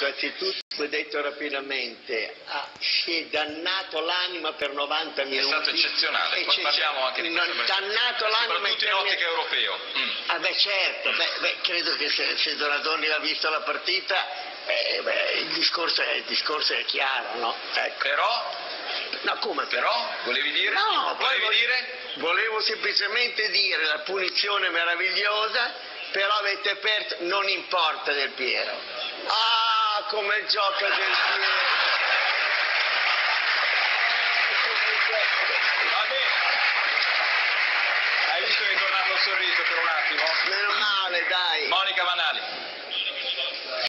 Anzitutto, come detto rapidamente, si è dannato l'anima per 90 minuti. È stato eccezionale, poi parliamo anche di questo, dannato l'anima soprattutto in ottica europeo. Certo, credo che se Donadoni ha visto la partita, il discorso è chiaro, no? Ecco. Però? No, come però? Volevi dire? No, Volevo semplicemente dire la punizione meravigliosa, però avete perso, non importa Del Piero. Ah, come gioca Del Piero!